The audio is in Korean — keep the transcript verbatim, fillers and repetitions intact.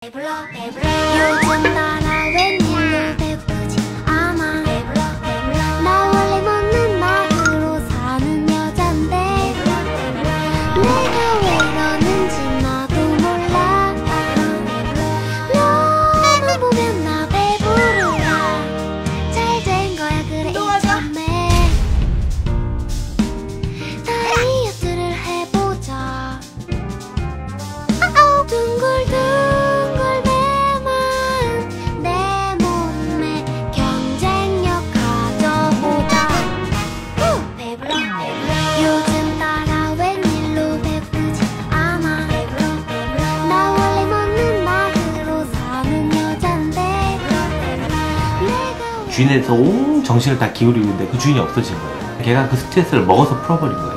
배불러 배불러 요즘 따라 웬일로 배고프지 않아. 배불러 배불러 나 원래 먹는 낙으로 사는 여잔데 내가 왜 이러는지 나도 몰라. 너만 보면 나 배부르다. 잘 된 거야 그래 이참에 다이어트를 해보자. 둥글둥글 배만 내 몸에 경쟁력 가져보자. 후! 배불러 배불러 요즘 따라 웬일로 배부르지 않아. 배불러 배불러 나 원래 먹는 낙으로 사는 여잔데 내가 주인에 대해서 온 정신을 다 기울이고 있는데 그 주인이 없어진 거예요. 걔가 그 스트레스를 먹어서 풀어버린 거예요.